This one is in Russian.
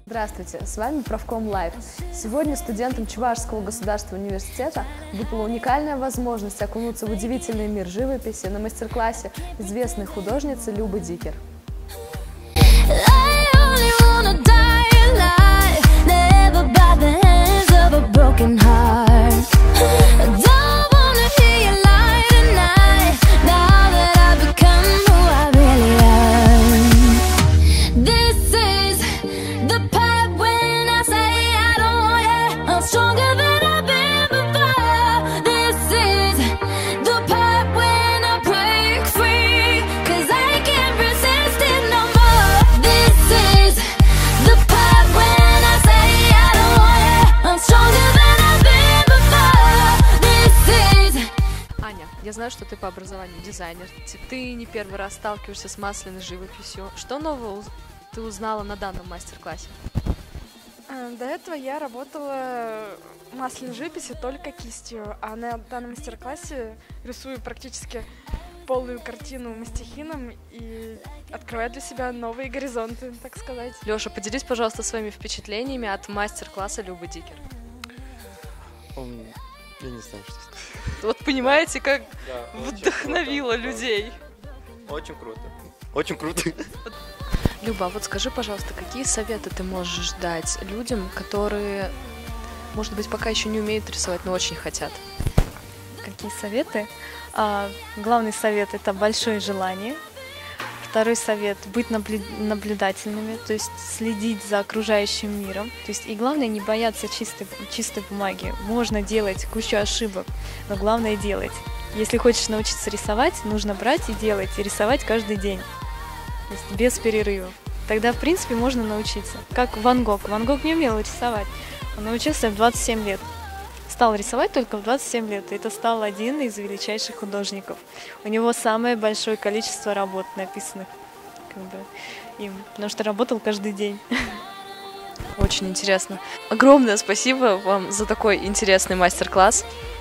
Здравствуйте, с вами Правком Лайв. Сегодня студентам Чувашского государственного университета выпала уникальная возможность окунуться в удивительный мир живописи на мастер-классе известной художницы Любы Дикер. Я знаю, что ты по образованию дизайнер. Ты не первый раз сталкиваешься с масляной живописью. Что нового ты узнала на данном мастер-классе? До этого я работала в масляной живописи только кистью, а на данном мастер-классе рисую практически полную картину мастихином и открываю для себя новые горизонты, так сказать. Лёша, поделись, пожалуйста, своими впечатлениями от мастер-класса Любы Дикер. Я не знаю, что сказать. Вот понимаете, как Да, вдохновила людей. Очень круто. Очень круто. Люба, вот скажи, пожалуйста, какие советы ты можешь дать людям, которые, может быть, пока еще не умеют рисовать, но очень хотят? Какие советы? Главный совет – это большое желание. Второй совет – быть наблюдательными, то есть следить за окружающим миром. То есть, и главное, не бояться чистой бумаги. Можно делать кучу ошибок, но главное – делать. Если хочешь научиться рисовать, нужно брать и делать, и рисовать каждый день, то есть без перерывов. Тогда, в принципе, можно научиться. Как Ван Гог. Ван Гог не умел рисовать, он научился в 27 лет. Стал рисовать только в 27 лет, и это стал один из величайших художников. У него самое большое количество работ написанных им, потому что работал каждый день. Очень интересно. Огромное спасибо вам за такой интересный мастер-класс.